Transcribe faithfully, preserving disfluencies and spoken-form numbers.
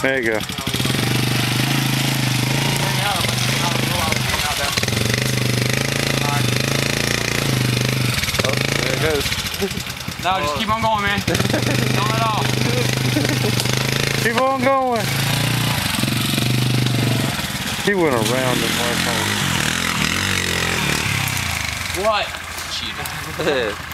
There you go. Oh, there it goes. No, just keep on going, man. Don't let off. Keep on going. He went around the microphone. What? Cheated.